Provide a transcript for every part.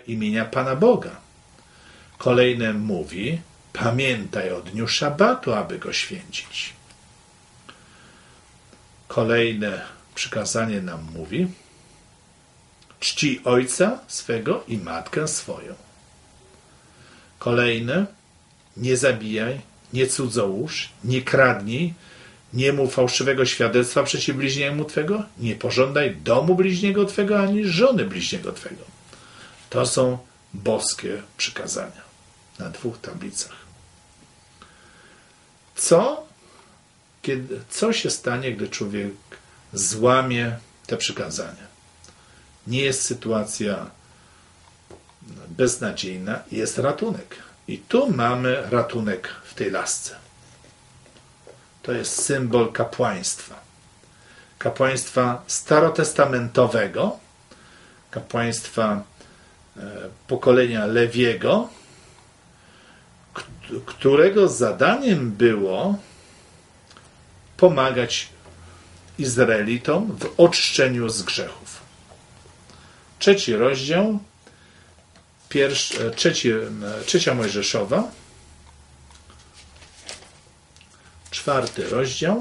imienia Pana Boga. Kolejne mówi: pamiętaj o dniu szabatu, aby go święcić. Kolejne przykazanie nam mówi: czcij ojca swego i matkę swoją. Kolejne: nie zabijaj, nie cudzołóż, nie kradnij, nie mów fałszywego świadectwa przeciw bliźniemu twego, nie pożądaj domu bliźniego twego, ani żony bliźniego twego. To są boskie przykazania na 2 tablicach. Co się stanie, gdy człowiek złamie te przykazania? Nie jest sytuacja beznadziejna, jest ratunek. I tu mamy ratunek w tej lasce. To jest symbol kapłaństwa. Kapłaństwa starotestamentowego, kapłaństwa pokolenia Lewiego, którego zadaniem było pomagać Izraelitom w oczyszczeniu z grzechów. 3 rozdział, 3 Mojżeszowa, 4 rozdział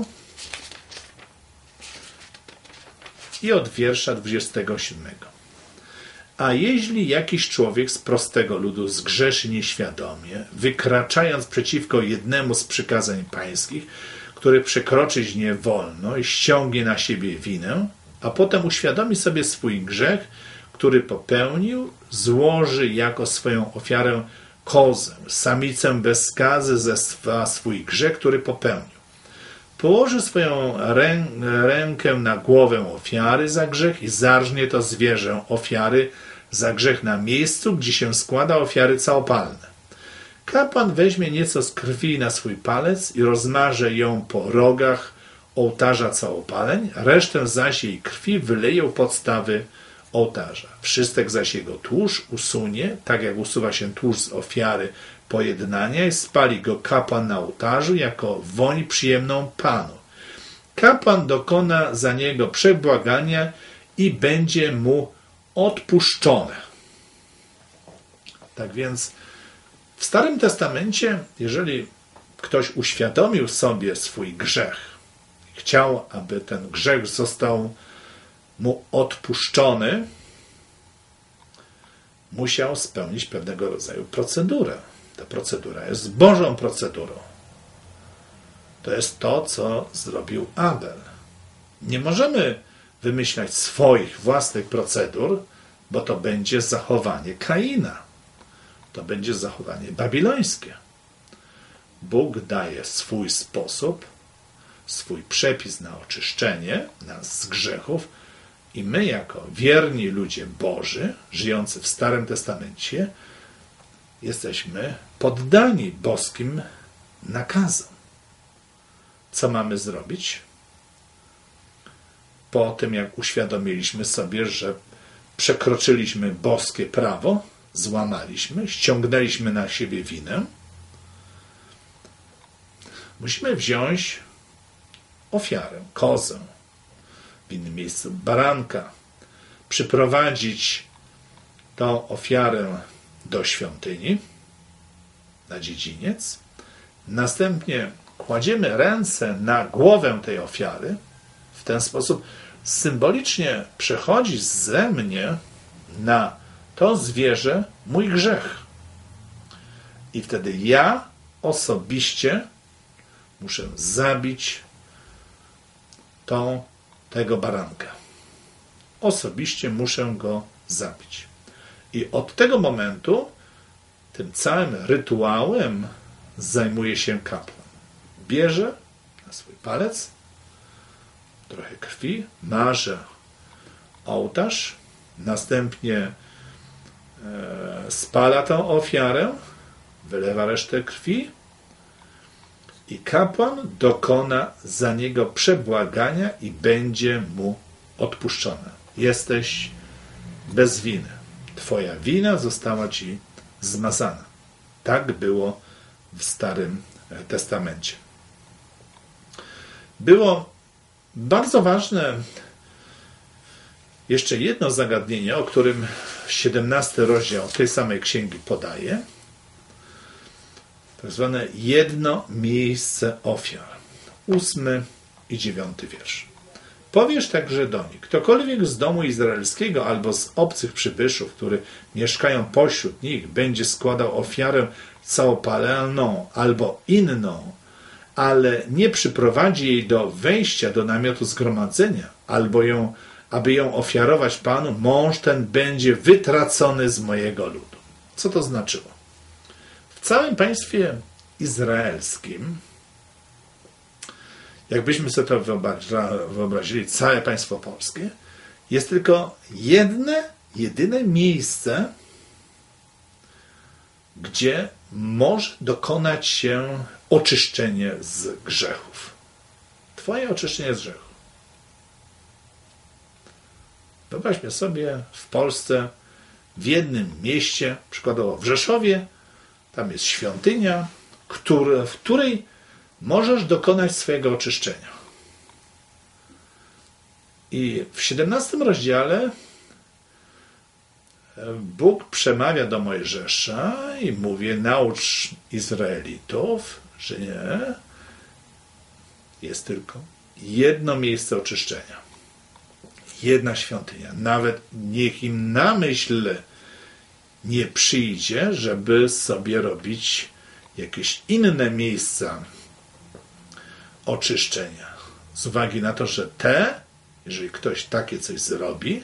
i od wiersza 27. A jeśli jakiś człowiek z prostego ludu zgrzeszy nieświadomie, wykraczając przeciwko jednemu z przykazań pańskich, który przekroczyć nie wolno, i ściągnie na siebie winę, a potem uświadomi sobie swój grzech, który popełnił, złoży jako swoją ofiarę kozę, samicę bez skazy za swój grzech, który popełnił. Położy swoją rękę na głowę ofiary za grzech i zarżnie to zwierzę ofiary za grzech na miejscu, gdzie się składa ofiary całopalne. Kapłan weźmie nieco z krwi na swój palec i rozmarze ją po rogach ołtarza całopaleń, resztę zaś jej krwi wyleje u podstawy ołtarza. Wszystek zaś jego tłuszcz usunie, tak jak usuwa się tłuszcz z ofiary pojednania, i spali go kapłan na ołtarzu jako woń przyjemną Panu. Kapłan dokona za niego przebłagania i będzie mu odpuszczone. Tak więc w Starym Testamencie, jeżeli ktoś uświadomił sobie swój grzech, chciał, aby ten grzech został mu odpuszczony, musiał spełnić pewnego rodzaju procedurę. Ta procedura jest Bożą procedurą. To jest to, co zrobił Abel. Nie możemy wymyślać swoich własnych procedur, bo to będzie zachowanie Kaina. To będzie zachowanie babilońskie. Bóg daje swój sposób, swój przepis na oczyszczenie nas z grzechów i my jako wierni ludzie Boży, żyjący w Starym Testamencie, jesteśmy poddani boskim nakazom. Co mamy zrobić? Po tym, jak uświadomiliśmy sobie, że przekroczyliśmy boskie prawo, złamaliśmy, ściągnęliśmy na siebie winę, musimy wziąć ofiarę, kozę, w innym miejscu baranka, przyprowadzić tą ofiarę do świątyni, na dziedziniec. Następnie kładziemy ręce na głowę tej ofiary. W ten sposób symbolicznie przechodzi ze mnie na to zwierzę mój grzech. I wtedy ja osobiście muszę zabić tego baranka. Osobiście muszę go zabić. I od tego momentu tym całym rytuałem zajmuje się kapłan. Bierze na swój palec trochę krwi, marze ołtarz, następnie spala tą ofiarę, wylewa resztę krwi i kapłan dokona za niego przebłagania i będzie mu odpuszczone. Jesteś bez winy. Twoja wina została ci zmazana. Tak było w Starym Testamencie. Było bardzo ważne Jeszcze jedno zagadnienie, o którym 17 rozdział tej samej księgi podaje. Tak zwane jedno miejsce ofiar. 8 i 9 wiersz. Powiesz także do nich, ktokolwiek z domu izraelskiego albo z obcych przybyszów, którzy mieszkają pośród nich, będzie składał ofiarę całopalną albo inną, ale nie przyprowadzi jej do wejścia do namiotu zgromadzenia, albo aby ją ofiarować Panu, mąż ten będzie wytracony z mojego ludu. Co to znaczyło? W całym państwie izraelskim, jakbyśmy sobie to wyobrazili, całe państwo polskie, jest tylko jedyne miejsce, gdzie może dokonać się oczyszczenie z grzechów. Twoje oczyszczenie z grzechów. Wyobraźmy sobie w Polsce, w jednym mieście, przykładowo w Rzeszowie, tam jest świątynia, w której możesz dokonać swojego oczyszczenia. I w 17 rozdziale Bóg przemawia do Mojżesza i mówi, naucz Izraelitów, że nie, jest tylko jedno miejsce oczyszczenia. Jedna świątynia. Nawet niech im na myśl nie przyjdzie, żeby sobie robić jakieś inne miejsca oczyszczenia. Z uwagi na to, że jeżeli ktoś takie coś zrobi,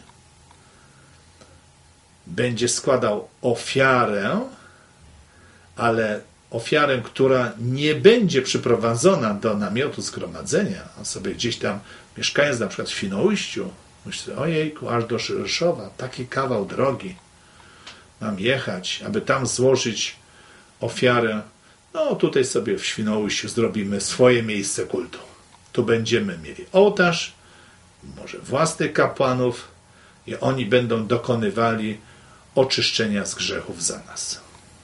będzie składał ofiarę, ale ofiarę, która nie będzie przyprowadzona do namiotu zgromadzenia, a sobie gdzieś tam mieszkając na przykład w Świnoujściu, myślę, ojejku, aż do Rzeszowa, taki kawał drogi mam jechać, aby tam złożyć ofiarę. No tutaj sobie w Świnoujściu zrobimy swoje miejsce kultu. Tu będziemy mieli ołtarz, może własnych kapłanów i oni będą dokonywali oczyszczenia z grzechów za nas.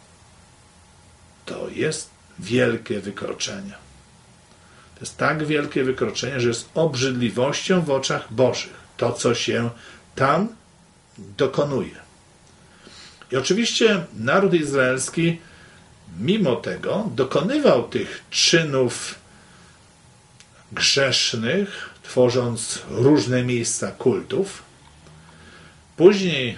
To jest wielkie wykroczenie. To jest tak wielkie wykroczenie, że jest obrzydliwością w oczach Bożych. To, co się tam dokonuje. I oczywiście naród izraelski mimo tego dokonywał tych czynów grzesznych, tworząc różne miejsca kultów. Później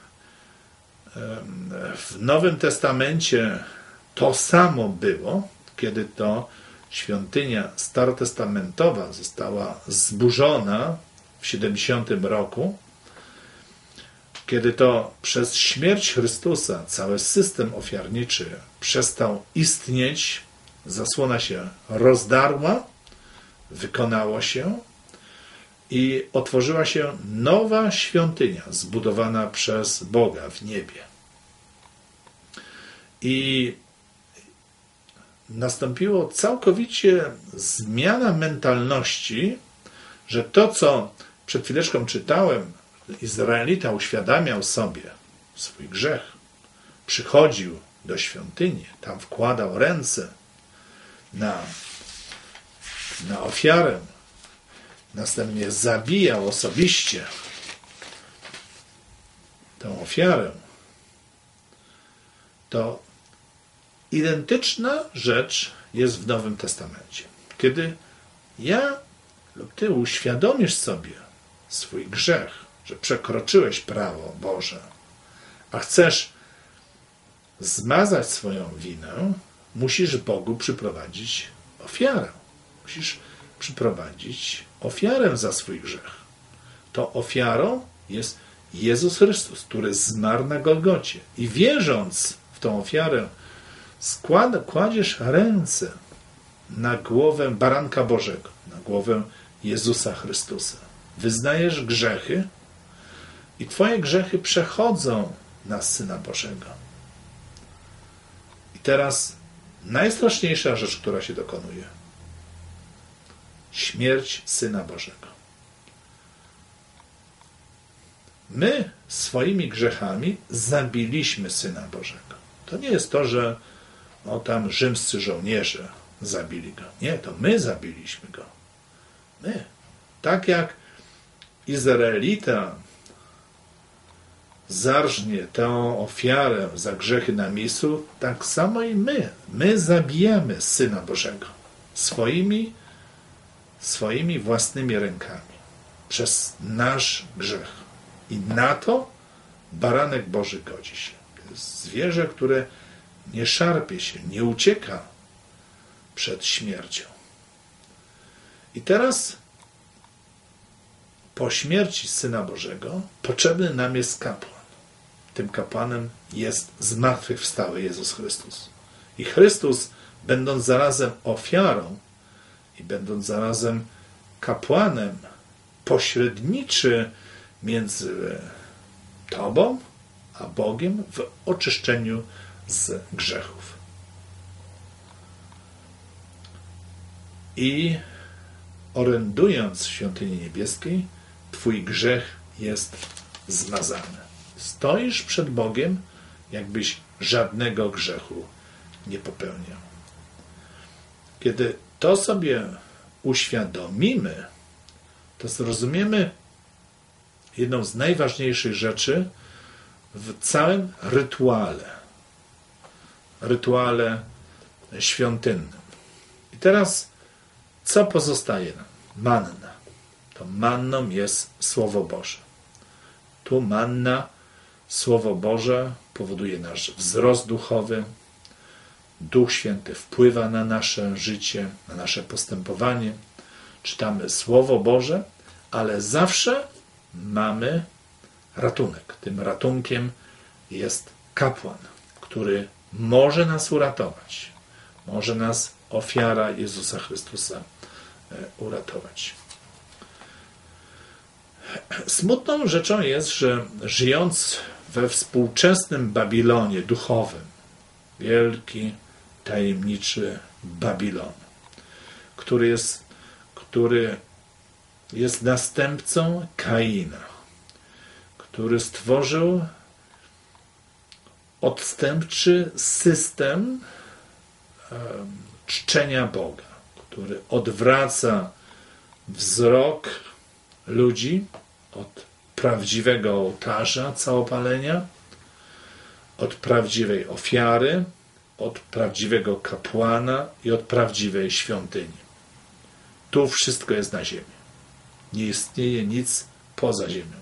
w Nowym Testamencie to samo było, kiedy to świątynia starotestamentowa została zburzona w 70 roku, kiedy to przez śmierć Chrystusa cały system ofiarniczy przestał istnieć, zasłona się rozdarła, wykonało się i otworzyła się nowa świątynia zbudowana przez Boga w niebie. I nastąpiło całkowicie zmiana mentalności, że to, co przed chwileczką czytałem, Izraelita uświadamiał sobie swój grzech, przychodził do świątyni, tam wkładał ręce na ofiarę, następnie zabijał osobiście tę ofiarę. To identyczna rzecz jest w Nowym Testamencie. Kiedy ja lub ty uświadomisz sobie swój grzech, że przekroczyłeś prawo Boże, a chcesz zmazać swoją winę, musisz Bogu przyprowadzić ofiarę. Musisz przyprowadzić ofiarę za swój grzech. To ofiarą jest Jezus Chrystus, który zmarł na Golgocie. I wierząc w tą ofiarę, kładziesz ręce na głowę Baranka Bożego, na głowę Jezusa Chrystusa. Wyznajesz grzechy i twoje grzechy przechodzą na Syna Bożego. I teraz najstraszniejsza rzecz, która się dokonuje. Śmierć Syna Bożego. My swoimi grzechami zabiliśmy Syna Bożego. To nie jest to, że tam rzymscy żołnierze zabili Go. Nie, to my zabiliśmy Go. My. Tak jak Izraelita zarżnie tę ofiarę za grzechy namisu, tak samo i my. My zabijamy Syna Bożego swoimi własnymi rękami przez nasz grzech. I na to baranek Boży godzi się. To jest zwierzę, które nie szarpie się, nie ucieka przed śmiercią. I teraz po śmierci Syna Bożego potrzebny nam jest kapłan. Tym kapłanem jest zmartwychwstały Jezus Chrystus. I Chrystus, będąc zarazem ofiarą i będąc zarazem kapłanem, pośredniczy między Tobą a Bogiem w oczyszczeniu z grzechów. I orędując w świątyni niebieskiej, Twój grzech jest zmazany. Stoisz przed Bogiem, jakbyś żadnego grzechu nie popełniał. Kiedy to sobie uświadomimy, to zrozumiemy jedną z najważniejszych rzeczy w całym rytuale świątynnym. I teraz co pozostaje nam? Manna. To manną jest Słowo Boże. Tu manna, Słowo Boże powoduje nasz wzrost duchowy. Duch Święty wpływa na nasze życie, na nasze postępowanie. Czytamy Słowo Boże, ale zawsze mamy ratunek. Tym ratunkiem jest kapłan, który może nas uratować. Może nas ofiara Jezusa Chrystusa uratować. Smutną rzeczą jest, że żyjąc we współczesnym Babilonie duchowym, wielki, tajemniczy Babilon, który jest następcą Kaina, który stworzył odstępczy system czczenia Boga, który odwraca wzrok ludzi od prawdziwego ołtarza całopalenia, od prawdziwej ofiary, od prawdziwego kapłana i od prawdziwej świątyni. Tu wszystko jest na ziemi. Nie istnieje nic poza ziemią.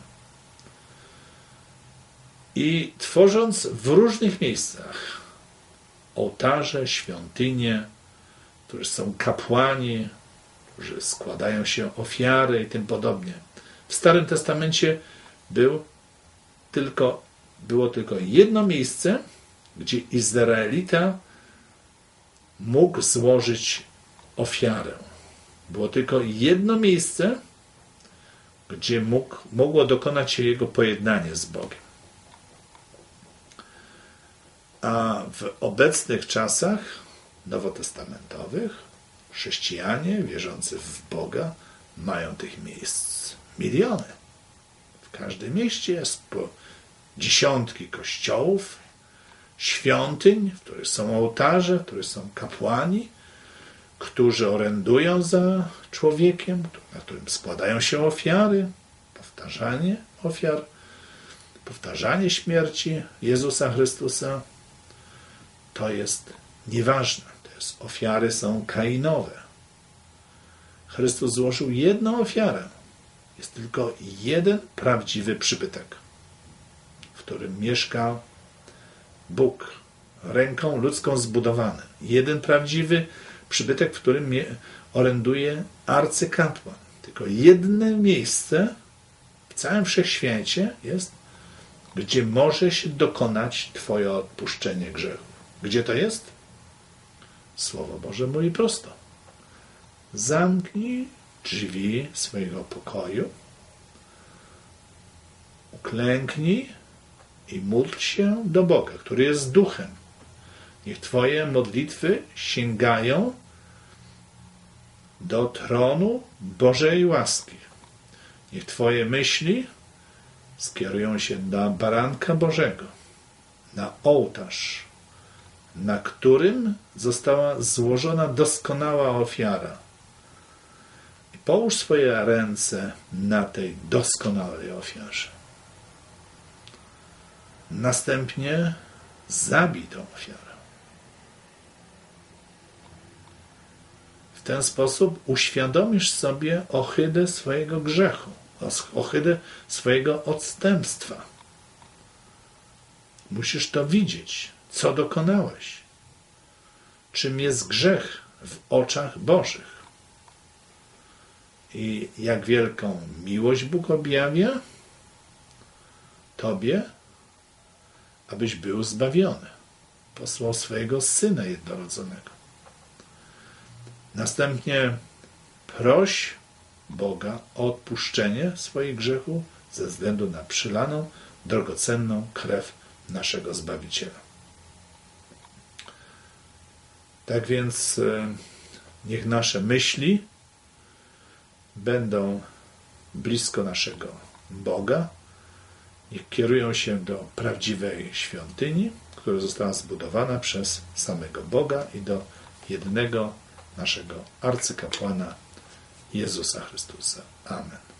I tworząc w różnych miejscach ołtarze, świątynie, którzy są kapłani, którzy składają się ofiary i tym podobnie. W Starym Testamencie było tylko jedno miejsce, gdzie Izraelita mógł złożyć ofiarę. Było tylko jedno miejsce, gdzie mogło dokonać się jego pojednanie z Bogiem. A w obecnych czasach nowotestamentowych chrześcijanie wierzący w Boga mają tych miejsc miliony. W każdym mieście jest po dziesiątki kościołów, świątyń, w których są ołtarze, w których są kapłani, którzy orędują za człowiekiem, na którym składają się ofiary, powtarzanie ofiar, powtarzanie śmierci Jezusa Chrystusa. To jest nieważne. Ofiary są kainowe. Chrystus złożył jedną ofiarę. Jest tylko jeden prawdziwy przybytek, w którym mieszka Bóg, ręką ludzką zbudowany. Jeden prawdziwy przybytek, w którym oręduje arcykapłan. Tylko jedno miejsce w całym wszechświecie jest, gdzie może się dokonać Twoje odpuszczenie grzechów. Gdzie to jest? Słowo Boże mówi prosto. Zamknij drzwi swojego pokoju, uklęknij i módl się do Boga, który jest duchem. Niech Twoje modlitwy sięgają do tronu Bożej łaski. Niech Twoje myśli skierują się na baranka Bożego, na ołtarz, na którym została złożona doskonała ofiara. I połóż swoje ręce na tej doskonałej ofiarze. Następnie zabij tą ofiarę. W ten sposób uświadomisz sobie ohydę swojego grzechu, ohydę swojego odstępstwa. Musisz to widzieć, co dokonałeś. Czym jest grzech w oczach Bożych. I jak wielką miłość Bóg objawia Tobie, abyś był zbawiony. Posłał swojego Syna jednorodzonego. Następnie proś Boga o odpuszczenie swoich grzechów ze względu na przylaną, drogocenną krew naszego Zbawiciela. Tak więc niech nasze myśli będą blisko naszego Boga, niech kierują się do prawdziwej świątyni, która została zbudowana przez samego Boga i do jednego naszego arcykapłana Jezusa Chrystusa. Amen.